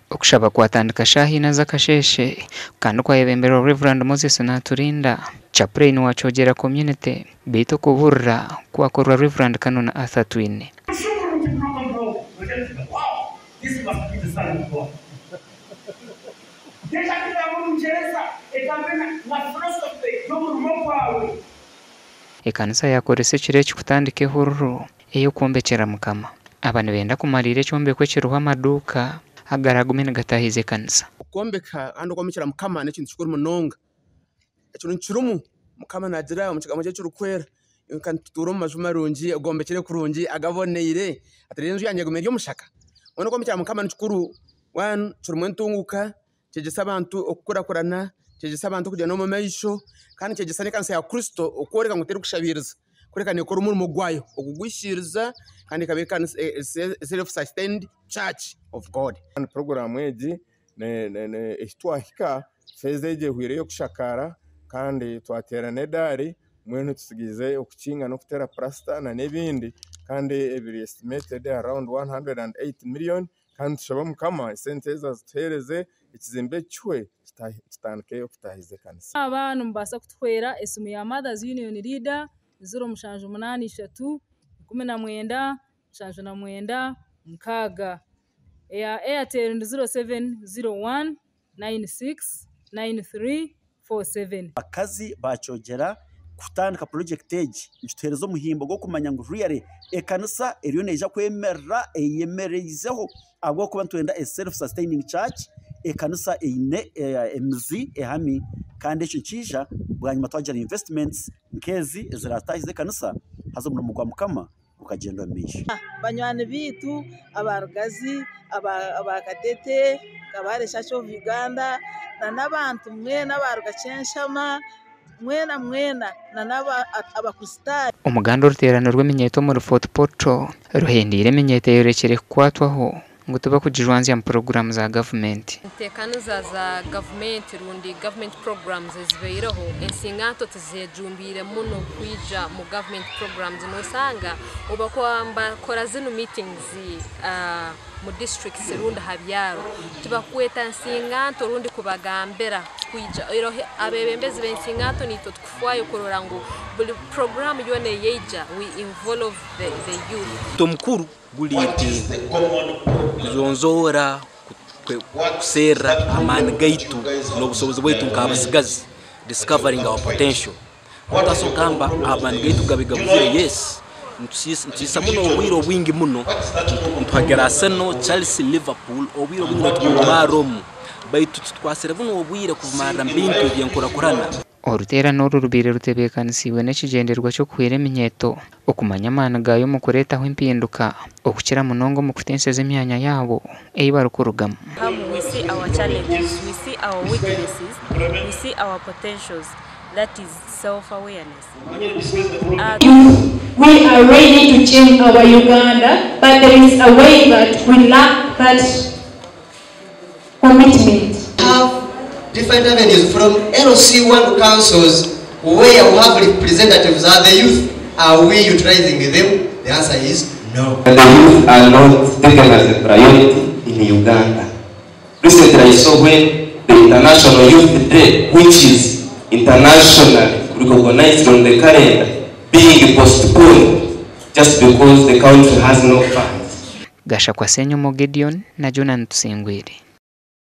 okushaba kwatandika shahina zakasheshe kandi kwayebembera Reverend Moses Naturinda chaplain wa Chogera community bito kuburra kwakorwa Reverend Kanona Arthur Twine. Ekanisa yakorese kireki kutandike hururu eyo kuombekera mukama abana benda kumalire kyombekwe kiruha amaduka agaragumene gatahize kanisa kuombeka ando kwamikira mukama nekintu kikuru munonga ekyo nkirumu mukama nagira omukigamo cy'urukwera kandi tuturo mu majuma rungi ogombekere kurungi agaboneire atarenzo yanje gumeri omushaka ono kwamikira mukama nkikuru one turumwe ntunguka cyegesa abantu okukurakurana cyegesa abantu kujya no mu maisho kandi cyegesa ne kanisa ya Kristo okoreka ngutera kushabiriza kureka ne kora umurimo gwayo okugwishiriza kandi kabeka self sustained church of God. And program eji ne istwahika fezeje hwire kushakara kandi twatera nedari mwene tusigize okukinga no kutera plasta na nebindi kandi every estimated around 108 million kandi shaba mukama sente zazitereze ikizimbe chwe kitanke okutahize kanisa. Abantu mbasa kutwera esimu ya Mothers Union leader 083 19 9 mkaga ya Airtel 0701 969347. Akazi bachogera kutandika project age ituterezo muhimbo go kumanya ngo really ekanisa eriyo neja kwemera eyemerezeho agwo kuba twenda a self sustaining church ekanisa ine emzi ehami kandi echo cisha bwanyuma twajara investments nkezi ziratahize kanisa hazo mu mugwa mukama ukagenda misha banywani bitu abarugazi abakadete kabaresha cyo Uganda na nabantu mwena abarugacenshama mwena na naba abakristari. Umuganda uruterano rw'eminyeto mu Fort Portal ruhendire eminyeto yerekere kwatwaho ngo tuba kujijwanzi ya program za government. Ekanisa za government rundi government programs zibeiraho ensingato tuzejumbire muno kwija mu government programs no sanga obakwamba kora zino meetings mu districts rundi habyaro tubakweta ensingato rundi kubagambera kwija ero abebembezi bensingato nito tukufwayo korora ngo buli program yone yeja we involve the youth. Tomkuru guliti kuzonzora kusera amaani gaitu n'obusobozi bwaitu nk'abasigazi discovering our potential mutaso kamba amaani gaitu gabigabuzire yes ntisa muno obwiro bwingi muno ntwagera Arsenal Chelsea Liverpool obwiro bwingi tukumaromu baitu twasere buno obwire kuvumara mbintu byenkorakorana oruterano rurubire rutebekanisiwe n'ekigenderwa cyo kwera eminyeto okumanya amana gayo mu kuretaho impinduka okukira munongo mu kutenseza emyanya yabo eibarukurugamo. We see our challenges, we see our weaknesses, we see our potentials. That is self-awareness. We are ready to change our Uganda, but there is a way that we lack that commitment. Different avenues from LC1 councils where we have representatives are the youth. Are we utilizing them? The answer is no. The youth are not taken as a priority in Uganda. Recently I saw when the International Youth Day, which is internationally recognized on the calendar, being postponed just because the country has no funds. Gasha kwa Senyo Mo Gideon na Jonan Tusengwire.